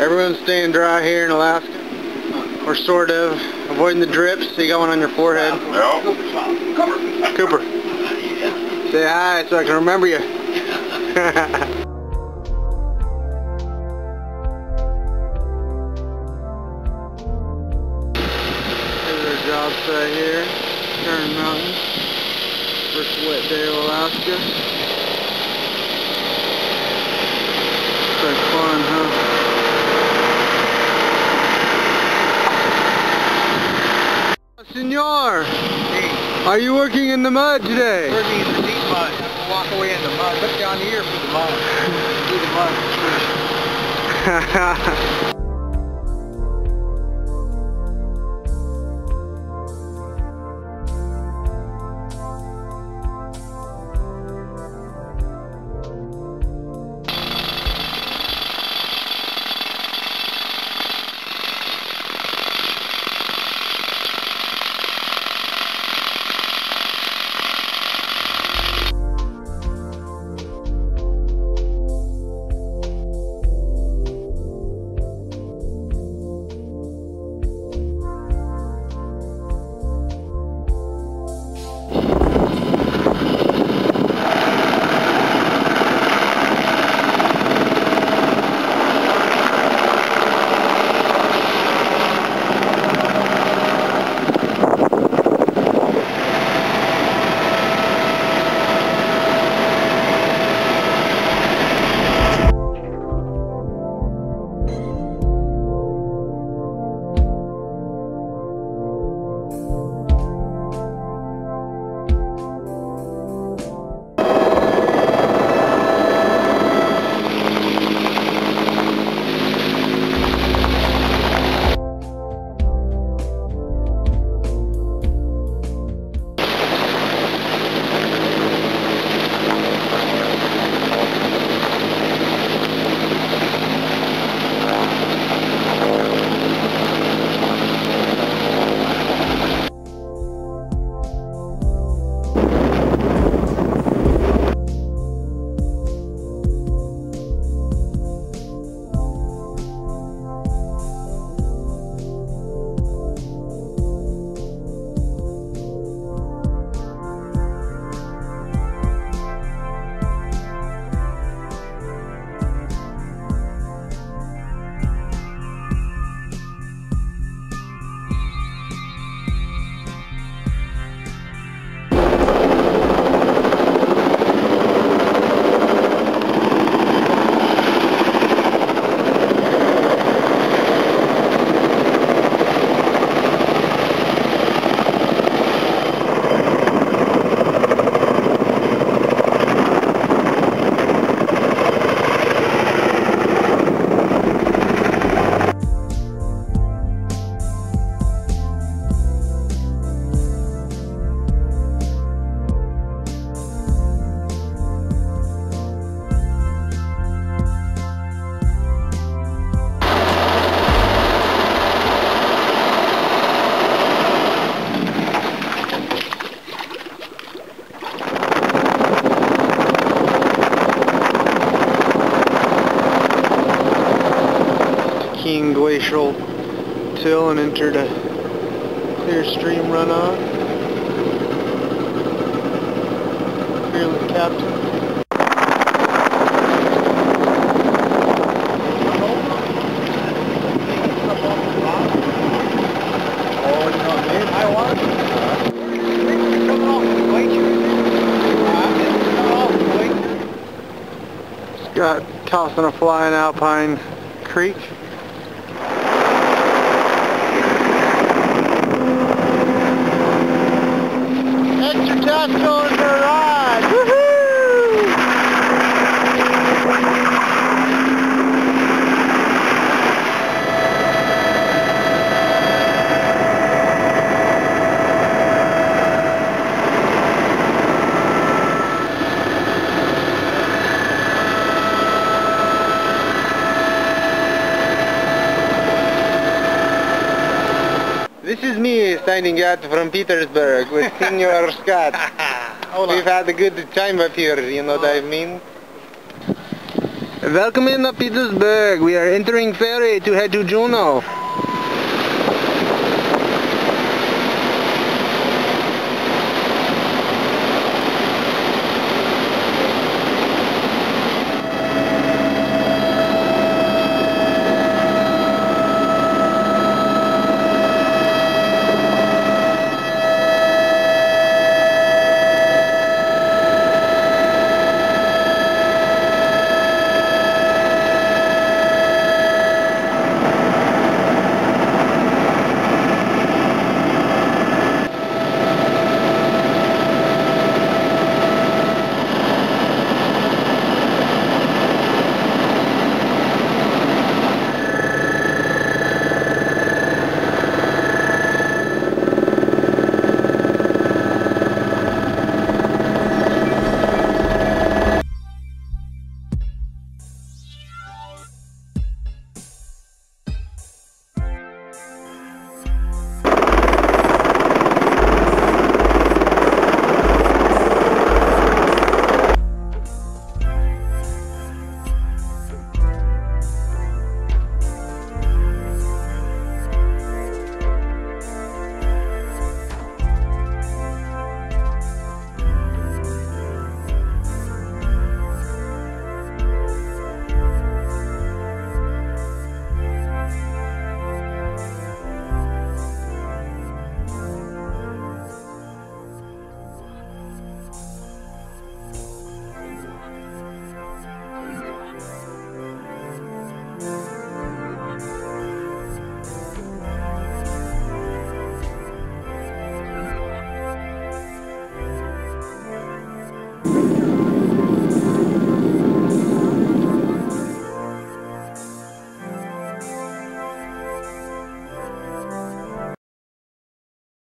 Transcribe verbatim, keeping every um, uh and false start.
Everyone's staying dry here in Alaska. Or sort of. Avoiding the drips. So you got one on your forehead. No. Cooper. Cooper. Say hi so I can remember you. Here's our job site here. Kern Mountain. First wet day of Alaska. It's like fun, huh? Senor, Hey. Are you working in the mud today? Working in the deep mud. I'm walk away in the mud. Look down here for the mud. See the mud. King Glacial till and entered a clear stream runoff. Fearless captain. Got tossing a fly in Alpine Creek. Extra toss going for a ride! Woohoo! This is me signing out from Petersburg with Senor Scott. We've had a good time up here, you know what I mean? Welcome in Petersburg. We are entering ferry to head to Juneau.